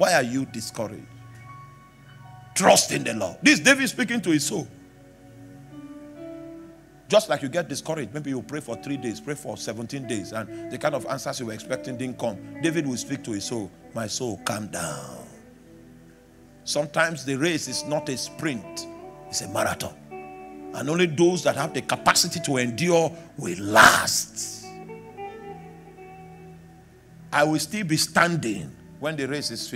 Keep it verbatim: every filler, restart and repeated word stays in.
Why are you discouraged? Trust in the Lord. This is David speaking to his soul. Just like you get discouraged, maybe you pray for three days, pray for seventeen days, and the kind of answers you were expecting didn't come. David will speak to his soul. My soul, calm down. Sometimes the race is not a sprint, it's a marathon. And only those that have the capacity to endure will last. I will still be standing when the race is finished.